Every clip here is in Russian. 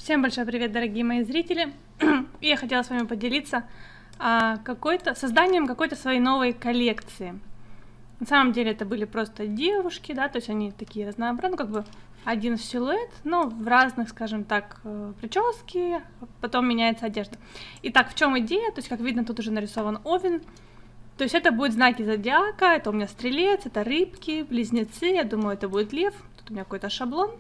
Всем большой привет, дорогие мои зрители! Я хотела с вами поделиться созданием какой-то своей новой коллекции. На самом деле это были просто девушки, да, то есть они такие разнообразные, как бы один силуэт, но в разных, скажем так, прически, потом меняется одежда. Итак, в чем идея? То есть, как видно, тут уже нарисован овен. То есть это будут знаки зодиака, это у меня стрелец, это рыбки, близнецы, я думаю, это будет лев. Тут у меня какой-то шаблон.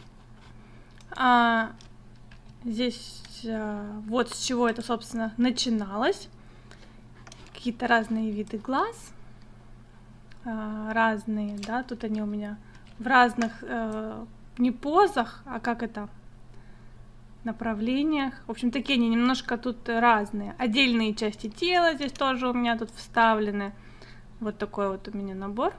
Здесь вот с чего это, собственно, начиналось. Какие-то разные виды глаз. Разные, да, тут они у меня в разных, не позах, а как это, направлениях. В общем, такие они немножко тут разные. Отдельные части тела здесь тоже у меня тут вставлены. Вот такой вот у меня набор.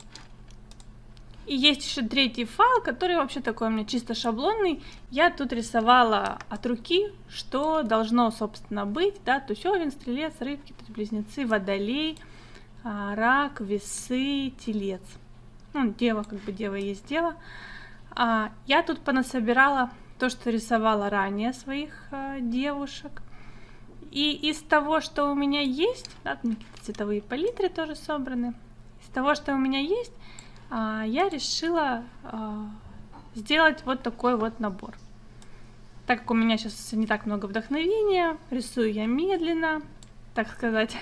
И есть еще третий файл, который вообще такой у меня чисто шаблонный. Я тут рисовала от руки, что должно, собственно, быть, да, то есть овен, стрелец, рыбки, близнецы, водолей, рак, весы, телец. Ну, дева, как бы дева есть дева. Я тут понасобирала то, что рисовала ранее своих девушек. И из того, что у меня есть, да, какие-то цветовые палитры тоже собраны. Из того, что у меня есть, я решила сделать вот такой вот набор. Так как у меня сейчас не так много вдохновения, рисую я медленно, так сказать,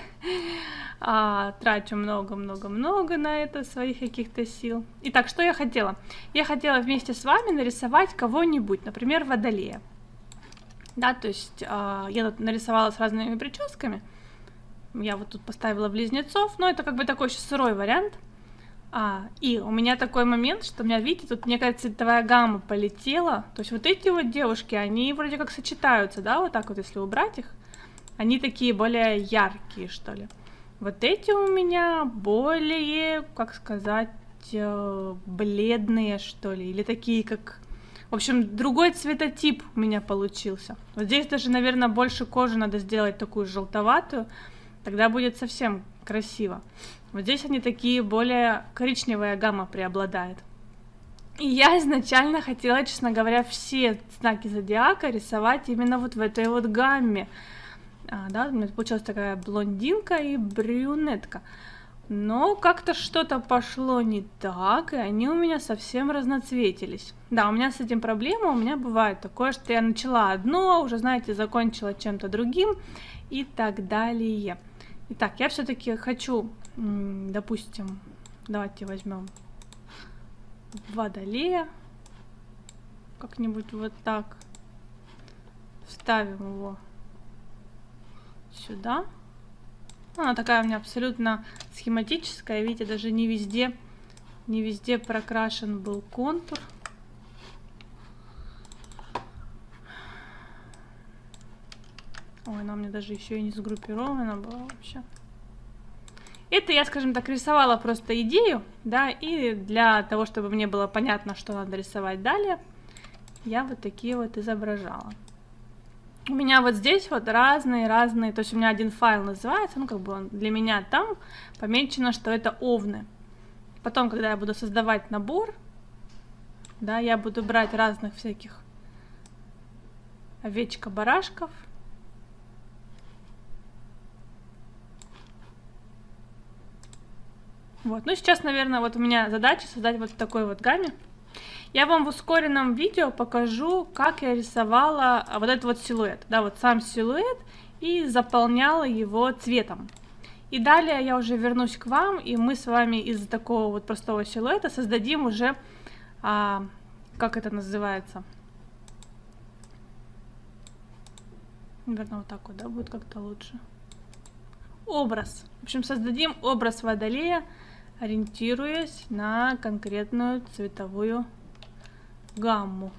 трачу много-много-много на это своих каких-то сил. Итак, что я хотела? Я хотела вместе с вами нарисовать кого-нибудь, например, водолея. Да, то есть я тут нарисовала с разными прическами. Я вот тут поставила близнецов, но это как бы такой еще сырой вариант. И у меня такой момент, что у меня, видите, тут некая цветовая гамма полетела. То есть вот эти вот девушки, они вроде как сочетаются, да, вот так вот, если убрать их. Они такие более яркие, что ли. Вот эти у меня более, как сказать, бледные, что ли. Или такие, как... В общем, другой цветотип у меня получился. Вот здесь даже, наверное, больше кожи надо сделать такую желтоватую. Тогда будет совсем красиво. Вот здесь они такие более коричневая гамма преобладает. И я изначально хотела, честно говоря, все знаки зодиака рисовать именно вот в этой вот гамме. Да, у меня получилась такая блондинка и брюнетка. Но как-то что-то пошло не так, и они у меня совсем разноцветились. Да, у меня с этим проблема, у меня бывает такое, что я начала одно, уже, знаете, закончила чем-то другим и так далее. Итак, я все-таки хочу, допустим, давайте возьмем водолея, как-нибудь вот так, вставим его сюда. Она такая у меня абсолютно схематическая, видите, даже не везде прокрашен был контур. Ой, она у меня даже еще и не сгруппирована была вообще. Это я, скажем так, рисовала просто идею, да, и для того, чтобы мне было понятно, что надо рисовать далее, я вот такие вот изображала. У меня вот здесь вот разные, то есть у меня один файл называется, ну как бы он для меня там помечено, что это овны. Потом, когда я буду создавать набор, да, я буду брать разных всяких овечка-барашков. Вот, ну сейчас, наверное, вот у меня задача создать вот в такой вот гамме. Я вам в ускоренном видео покажу, как я рисовала вот этот вот силуэт, да, вот сам силуэт, и заполняла его цветом. И далее я уже вернусь к вам, и мы с вами из такого вот простого силуэта создадим уже, как это называется, наверное, вот так вот, да, будет как-то лучше. Образ. В общем, создадим образ водолея, ориентируясь на конкретную цветовую гамму.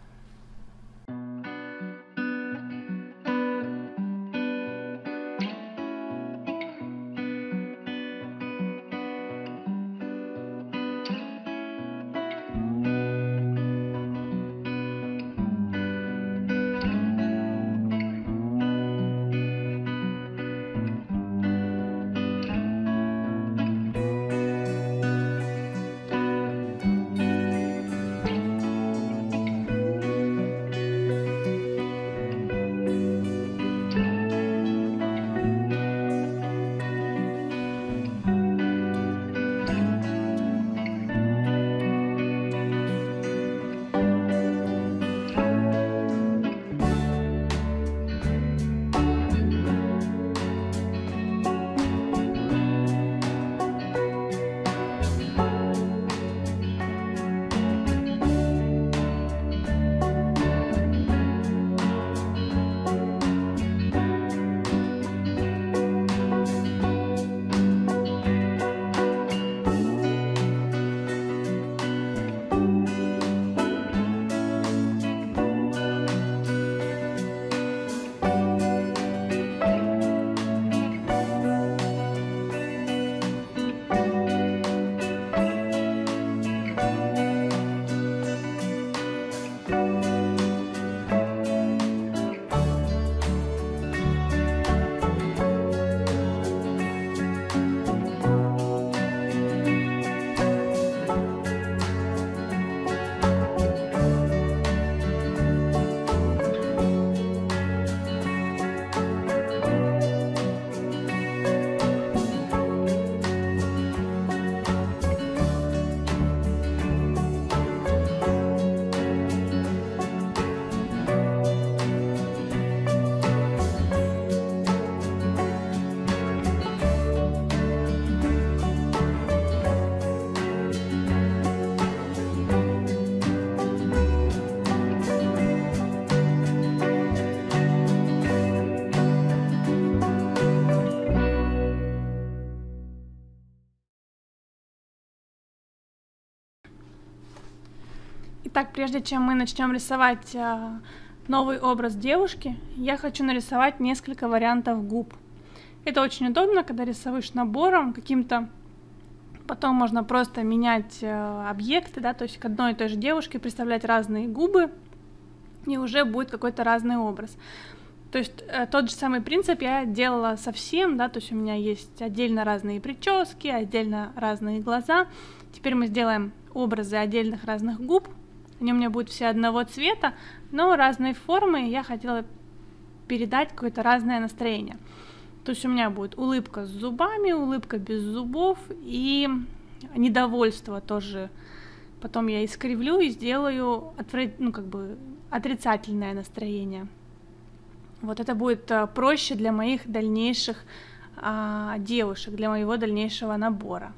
Так, прежде чем мы начнем рисовать новый образ девушки, я хочу нарисовать несколько вариантов губ. Это очень удобно, когда рисуешь набором каким-то. Потом можно просто менять объекты, да, то есть к одной и той же девушке представлять разные губы, и уже будет какой-то разный образ. То есть тот же самый принцип я делала совсем, да, то есть у меня есть отдельно разные прически, отдельно разные глаза. Теперь мы сделаем образы отдельных разных губ. Они у меня будут все одного цвета, но разной формы. Я хотела передать какое-то разное настроение. То есть у меня будет улыбка с зубами, улыбка без зубов и недовольство тоже. Потом я искривлю и сделаю отрицательное настроение. Вот это будет проще для моих дальнейших девушек, для моего дальнейшего набора.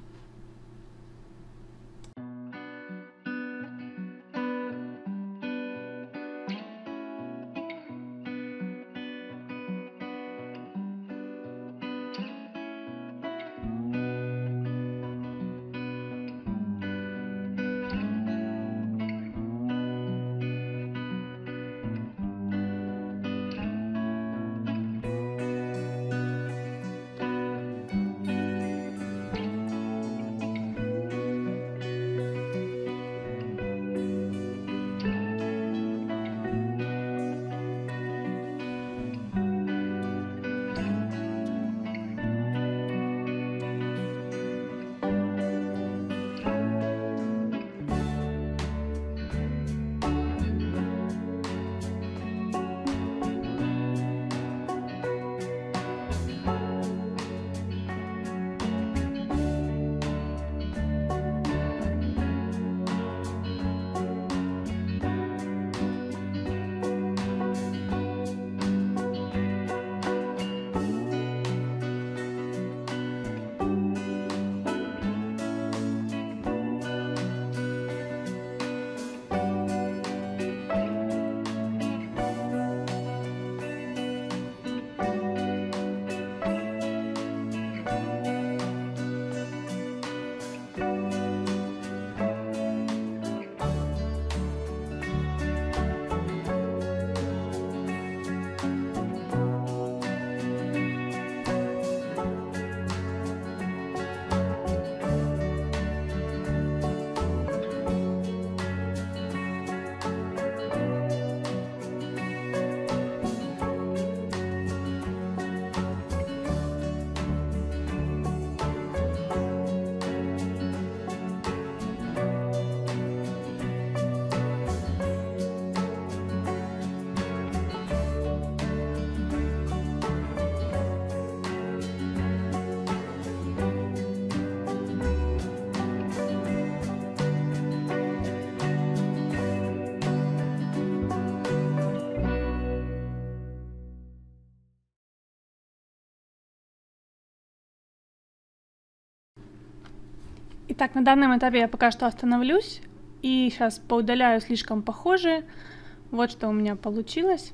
Итак, на данном этапе я пока что остановлюсь и сейчас поудаляю слишком похожие. Вот что у меня получилось.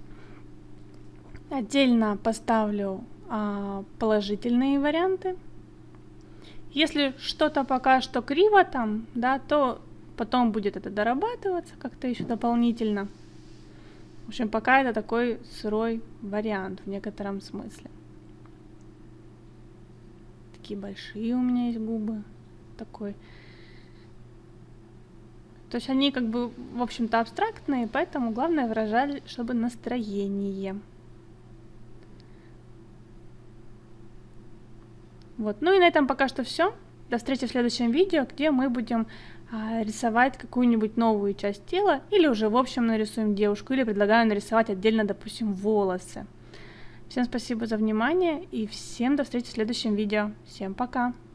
Отдельно поставлю положительные варианты. Если что-то пока что криво там, да, то потом будет это дорабатываться как-то еще дополнительно. В общем, пока это такой сырой вариант в некотором смысле. Такие большие у меня есть губы. Такой. То есть они как бы, в общем-то, абстрактные, поэтому главное выражать, чтобы настроение. Вот. Ну и на этом пока что все. До встречи в следующем видео, где мы будем рисовать какую-нибудь новую часть тела, или уже в общем нарисуем девушку, или предлагаю нарисовать отдельно, допустим, волосы. Всем спасибо за внимание и всем до встречи в следующем видео. Всем пока!